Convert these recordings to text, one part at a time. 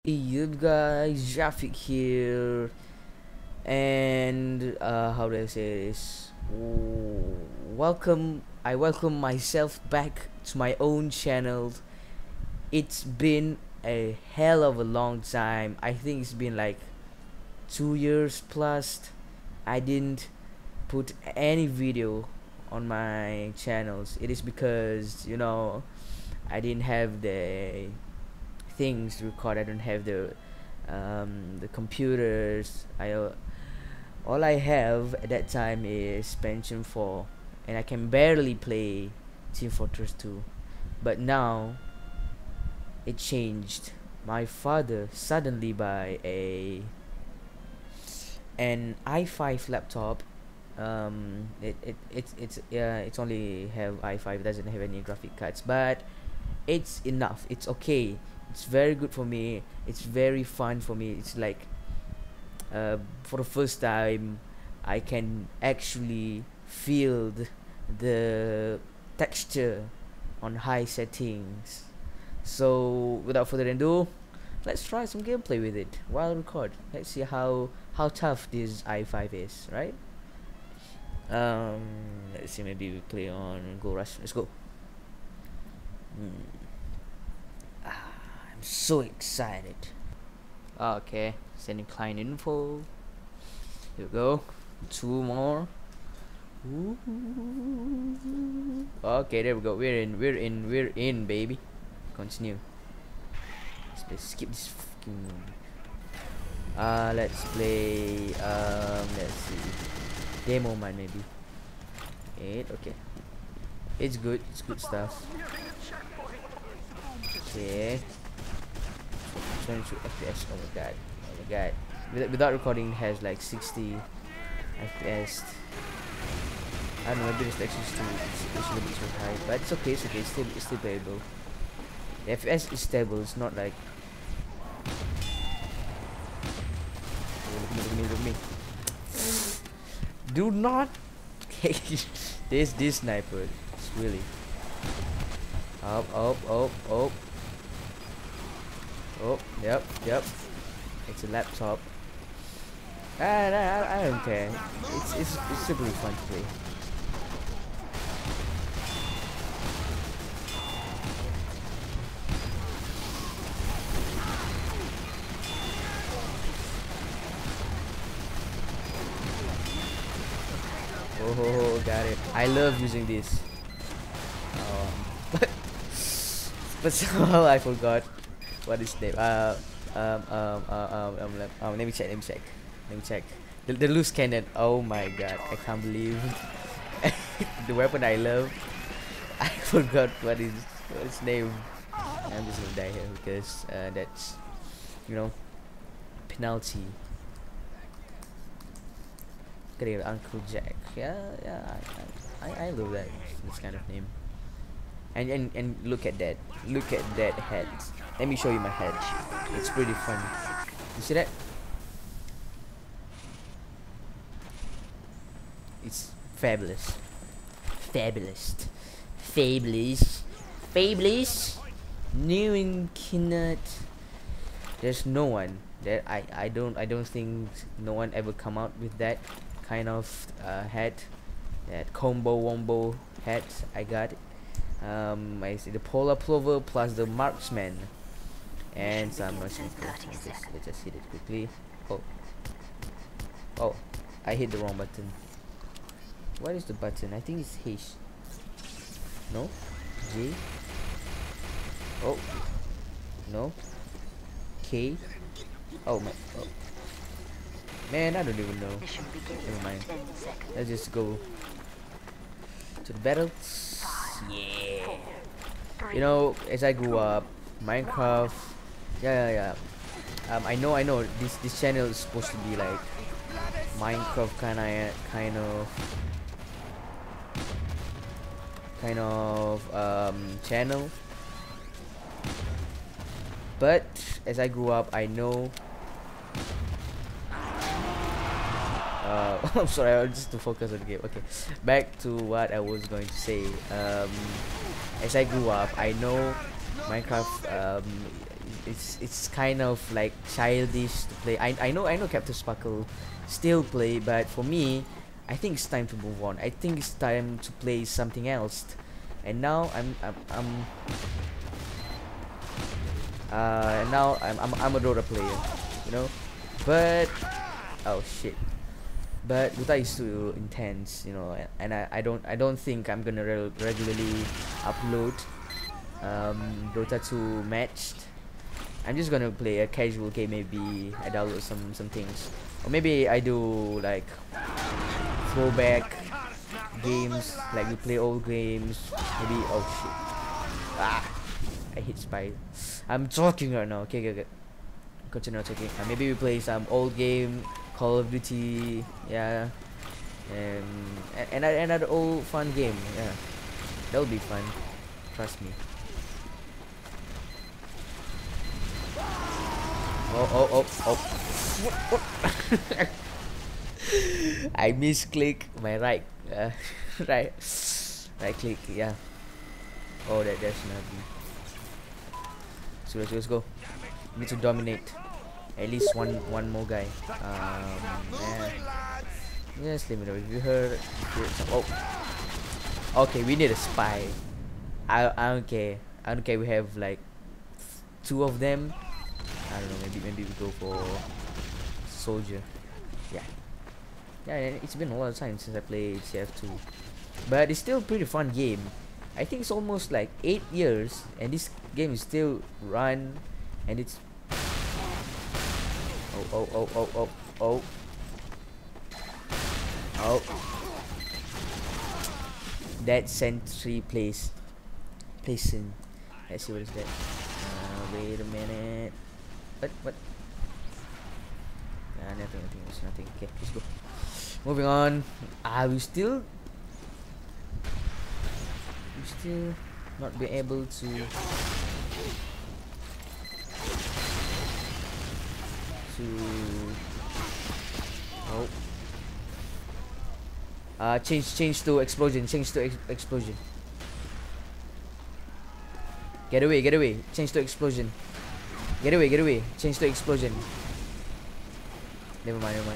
You guys, Jackfiq here, and how do I say this? Welcome. I welcome myself back to my own channel. It's been a hell of a long time. I think it's been like 2 years plus. I didn't put any video on my channels. It is because I didn't have the things to record. I don't have the computers. All I have at that time is Pension 4, and I can barely play Team Fortress 2. But now it changed. My father suddenly buy an i5 laptop. It's only have i5, doesn't have any graphic cards, but it's enough. It's okay. It's very good for me. It's very fun for me. It's like for the first time I can actually feel the texture on high settings. So without further ado, let's try some gameplay with it while record. Let's see how tough this i5 is, right? Let's see, maybe we play on Go Rush. Let's go. I'm so excited. Okay, sending client info. Here we go. 2 more. Ooh. Okay, there we go. We're in, baby. Continue. Let's skip this fucking. Let's play. Let's see. Demo mine maybe. 8. Okay. It's good. It's good stuff. Okay. 22 FPS. Oh my god. Oh my god. Without recording, it has like 60 FPS. I don't know, maybe it's actually still it's a little bit too high, but it's okay. It's okay. It's still playable. The FPS is stable. It's not like. Look at me. Do not take this sniper. It's really up. Oh, yep. It's a laptop. I don't care. It's super fun to play. Oh, got it. I love using this. But somehow I forgot what is name. Let me check. The loose cannon. Oh my god, I can't believe the weapon I love. I forgot what its name. I'm just gonna die here because that's penalty. Great, Uncle Jack. Yeah. I love this kind of name. And look at that. Look at that head. Let me show you my head. It's pretty fun. You see that? It's fabulous. New in Kinect. There's no one that I don't think no one ever come out with that kind of head. That wombo head. I got it. I see the polar plover plus the marksman and some let's just hit it quickly. Oh, I hit the wrong button. What is the button? I think it's H. No? J. Oh no. K. Oh my. Oh. Man, I don't even know. Never mind. Let's just go to the battles. Yeah. As I grew up, Minecraft. Yeah. I know. This channel is supposed to be like Minecraft kind of channel. But as I grew up, I know. I'm sorry, I was just to focus on the game. Okay, back to what I was going to say. As I grew up, I know Minecraft it's kind of like childish to play. I know Captain Sparkle still play, but for me, I think it's time to move on. I think it's time to play something else. And now I'm a Dota player, you know. But oh shit. But Dota is too intense, you know, and I don't think I'm gonna regularly upload Dota 2 matched. I'm just gonna play a casual game. Maybe I download some things, or maybe I do like throwback games, like we play old games. Maybe oh shit, I hit spy. I'm talking right now. Okay. Continue talking. Maybe we play some old game, Call of Duty, yeah, and another old fun game. Yeah, that'll be fun. Trust me. Oh. What? I misclick my right click, yeah. Oh, that's nothing. So let's go. We need to dominate at least one more guy. Just let me know if you heard. Oh, okay, we need a spy. I don't care. We have like 2 of them. I don't know, maybe we go for soldier. Yeah, it's been a lot of time since I played TF2, but it's still a pretty fun game. I think it's almost like 8 years and this game is still run, and it's oh. That sentry placing. Let's see what is that. Wait a minute. What? Nothing. It's nothing. Okay, let's go. Moving on. We still not be able to change to explosion. Get away. Change to explosion. Get away. Change to explosion. Never mind.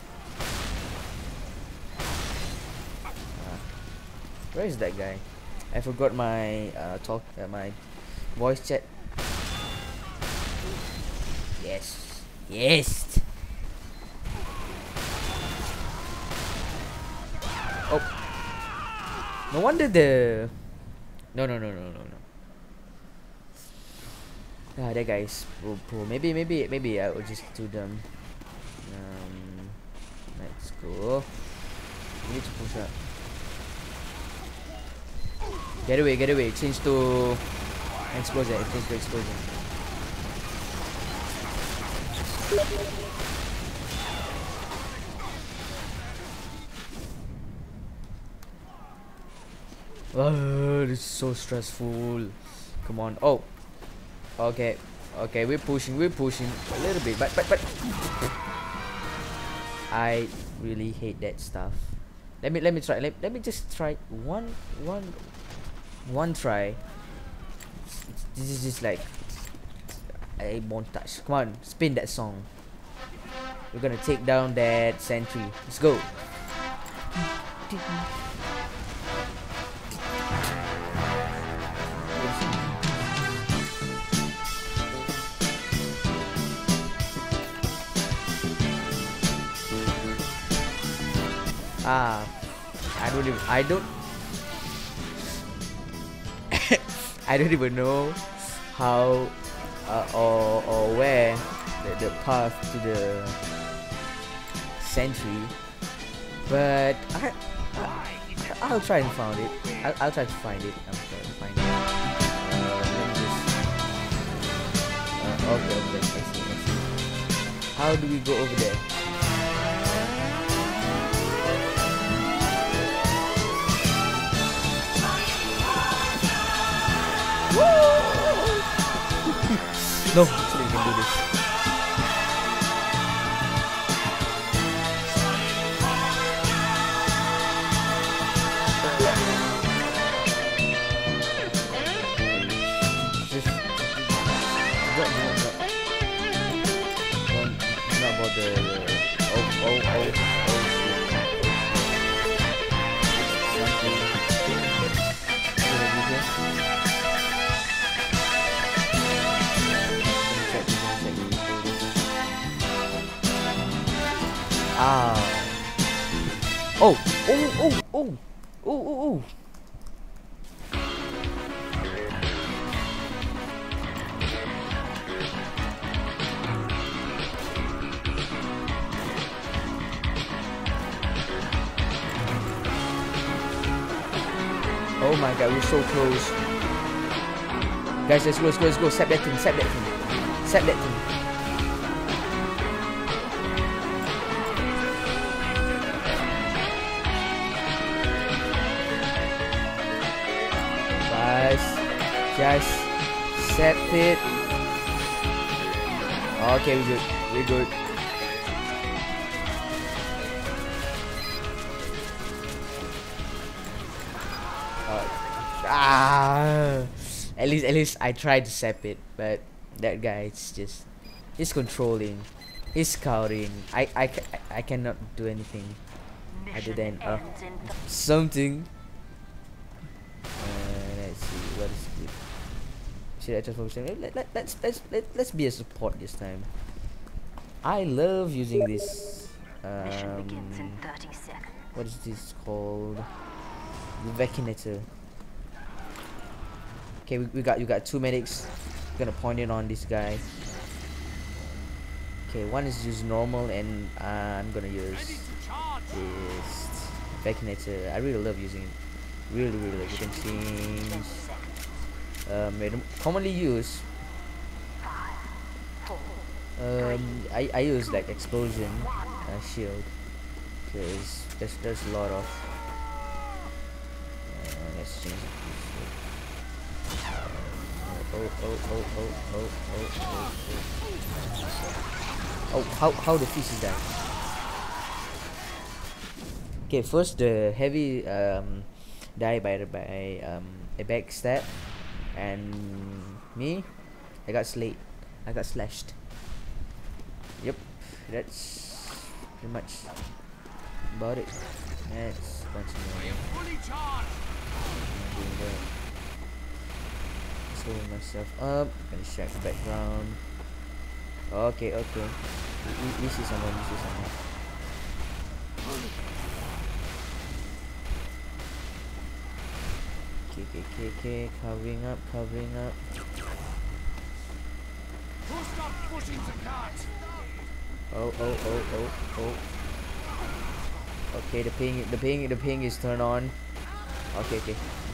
Where is that guy? I forgot my my voice chat. Yes. Oh. No wonder the no. That guy's poor. Maybe I will just do them. Let's go. We need to push up. Get away. Change to explosion. Oh, this is so stressful. Come on. Oh. Okay, we're pushing a little bit, but I really hate that stuff. Let me try. Let me just try one try. This is just like a montage. Come on, spin that song. We're gonna take down that sentry. Let's go. I don't even know how or where the path to the sentry, but I'll try and find it. I'll try to find it. Let me just okay, let's see. How do we go over there? No, actually we can do this. about the oh shit. Something. Ah. Oh. Oh my god, we're so close. Guys, let's go. Sap that thing. Guys, just sap it. Okay, we're good. At least I tried to sap it, but that guy he's controlling, he's scouting. I cannot do anything other than something. Let's see what is it. Should I transform? Let's be a support this time. I love using this. What is this called? The vacunator. Okay, we got 2 medics. Gonna point it on this guy. Okay, one is just normal, and I'm gonna use this vacunator. I really love using it. Really love. You can change. Commonly used. I use like explosion shield, because there's a lot of. Let's change it. Oh, how the fish is that? Okay, first the heavy die by a backstab, and me, I got slashed. Yep, that's pretty much about it. Let's continue. Slow myself up. Gonna check the background. Okay. We see someone. Okay. Covering up. Oh. Okay, the ping is turned on. Okay.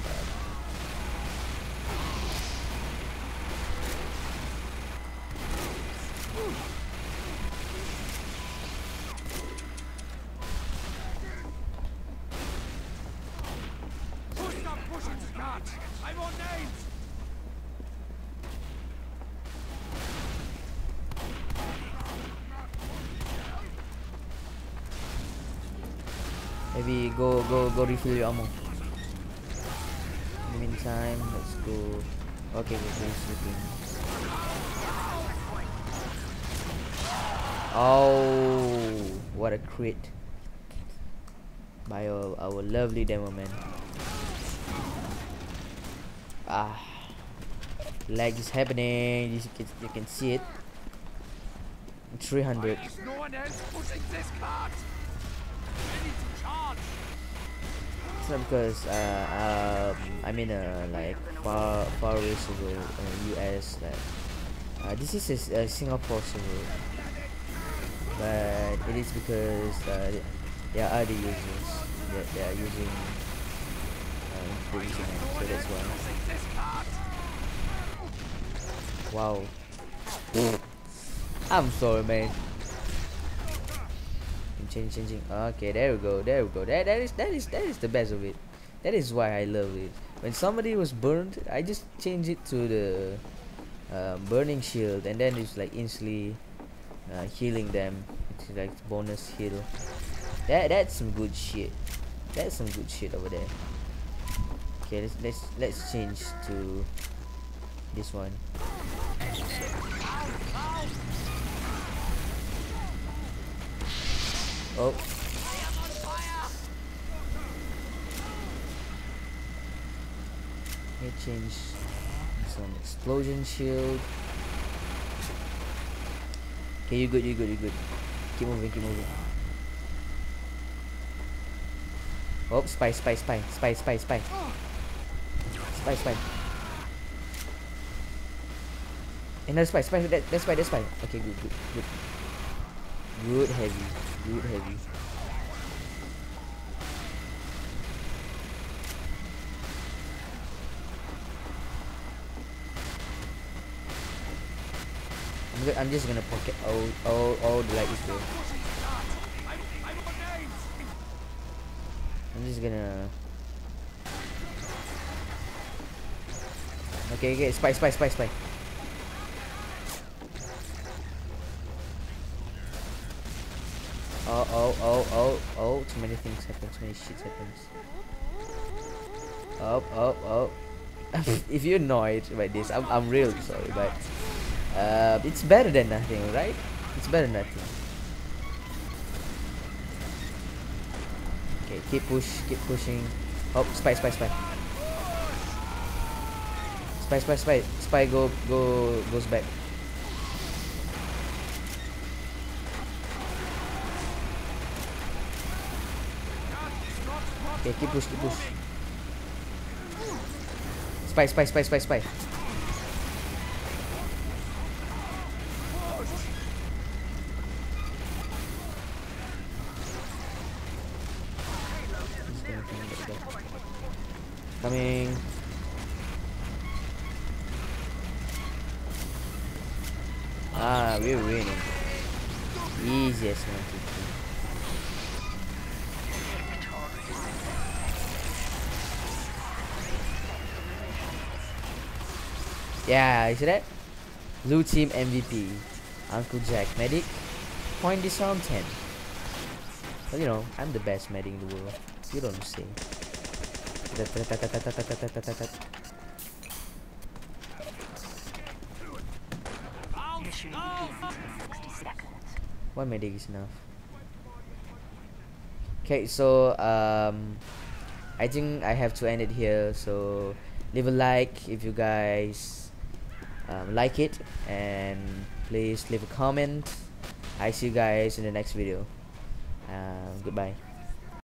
Maybe go refill your ammo. In the meantime, let's go. Okay, we're sleeping. Oh, what a crit by our lovely demo man. Lag is happening. You can see it. 300. It's not because I'm in a like far away server US. Like this is a Singapore server, but it is because there are other users that they are using the internet, so that's why. Wow. I'm sorry, man. Changing. Okay, there we go. That is the best of it. That is why I love it. When somebody was burned, I just change it to the burning shield, and then it's like instantly healing them. It's like bonus heal. That's some good shit. That's some good shit over there. Okay, let's change to this one. Oh. Let me change some explosion shield. Okay, you good, you good, you good. Keep moving, keep moving. Oh, spy, spy, spy, spy, spy, spy. Spy, spy. Another spy, spy, that's spy, that's spy. Okay, good, good, good. Good heavy, good heavy. I'm just gonna pocket all the light is there. I'm just gonna. Okay, okay, spy, spy, spy, spy. Oh, too many things happen, too many shit happens. Oh. If you're annoyed by this, I'm really sorry, but it's better than nothing, right? It's better than nothing. Okay, keep pushing. Oh, spy, spy, spy. Spy, spy, spy. Spy goes back. Okay, keep push, keep push. Spy, spy, spy, spy, spy. Coming. Ah, we're winning. Easiest one to do. Yeah, you see that? Blue team MVP. Uncle Jack medic. Point this round 10. Well, you know, I'm the best medic in the world. You don't say. One medic is enough. Okay, so I think I have to end it here. So leave a like if you guys like it, and please leave a comment. I see you guys in the next video. Goodbye.